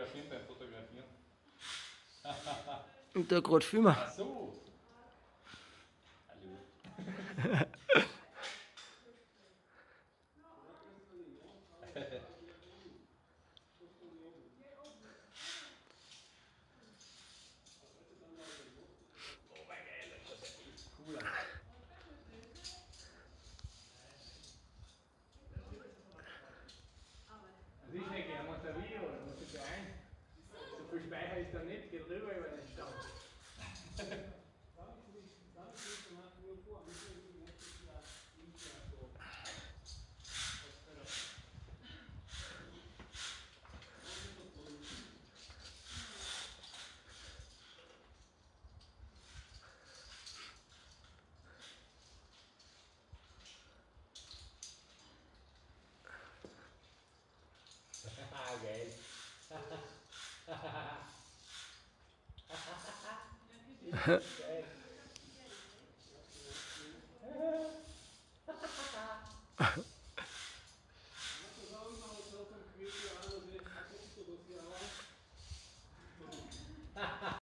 fotografieren beim Fotografieren. Und da gerade filmen. Ach so. Hallo. Oh mein Gott, das schaut ja echt cool aus. Also ich denke, er macht ein Video oder muss ich ein. So viel Speicher ist da nicht, geht rüber über den Stand. Geil. Geil.